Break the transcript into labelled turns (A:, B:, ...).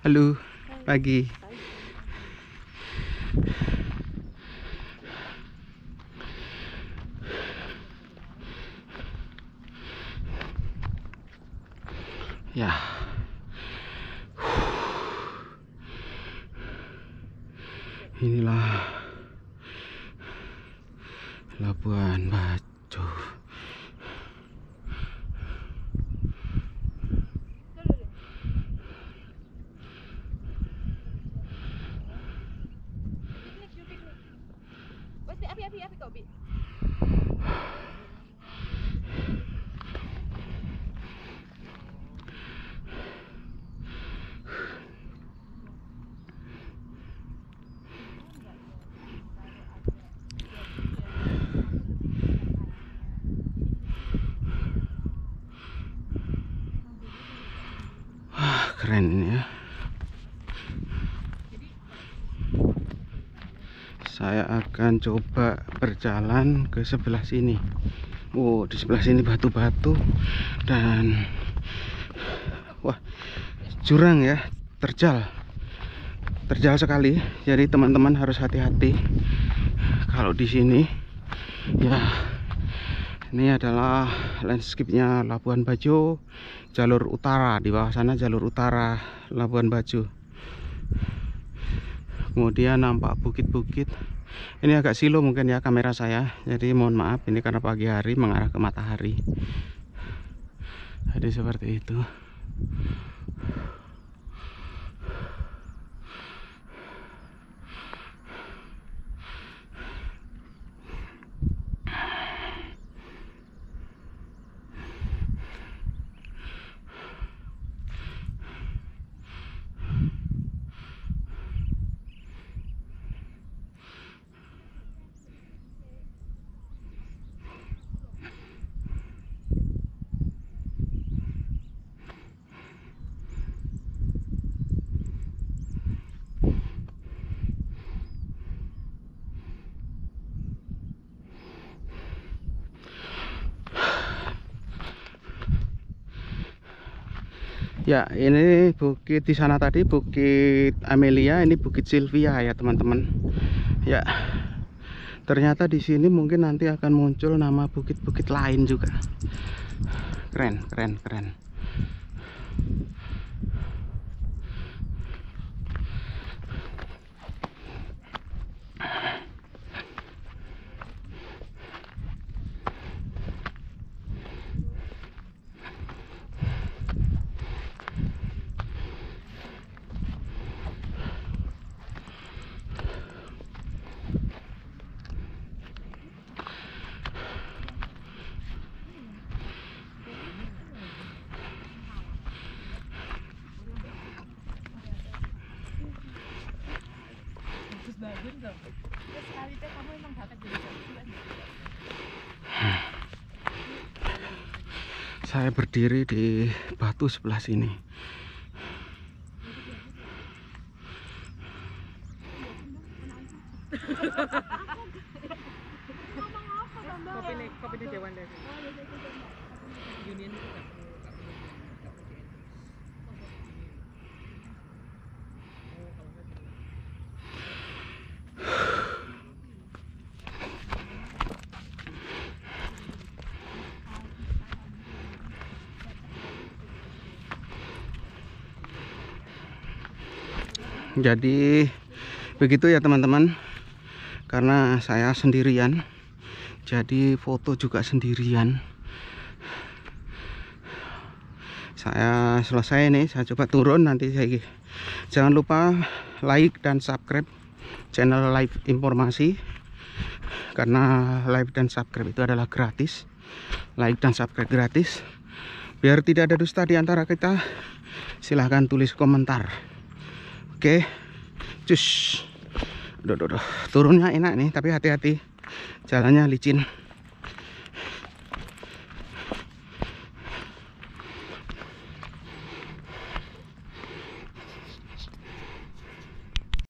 A: Halo, pagi. Ya. Inilah Labuan Bajo.
B: Api kok, Bi.
A: Wah, keren ini ya. Saya akan coba berjalan ke sebelah sini. Oh, di sebelah sini batu-batu dan wah, jurang ya, terjal sekali. Jadi teman-teman harus hati-hati kalau di sini. Ya, ini adalah landscape-nya Labuan Bajo, jalur utara. Di bawah sana jalur utara Labuan Bajo. Kemudian nampak bukit-bukit. Ini agak silo mungkin ya kamera saya, jadi mohon maaf ini karena pagi hari mengarah ke matahari. Jadi seperti itu. Ya, ini bukit di sana tadi Bukit Amelia, ini Bukit Sylvia ya teman-teman. Ya, ternyata di sini mungkin nanti akan muncul nama bukit-bukit lain juga. Keren, keren, keren. Saya berdiri di batu sebelah sini.
B: Kopi di Dewan dari Union itu nggak perlu.
A: Jadi begitu ya teman-teman, karena saya sendirian, jadi foto juga sendirian. Saya selesai nih, saya coba turun nanti. Jangan lupa like dan subscribe channel Live Informasi, karena like dan subscribe itu adalah gratis. Like dan subscribe gratis. Biar tidak ada dusta di antara kita, silahkan tulis komentar. Oke, cus. Turunnya enak nih, tapi hati-hati, jalannya licin.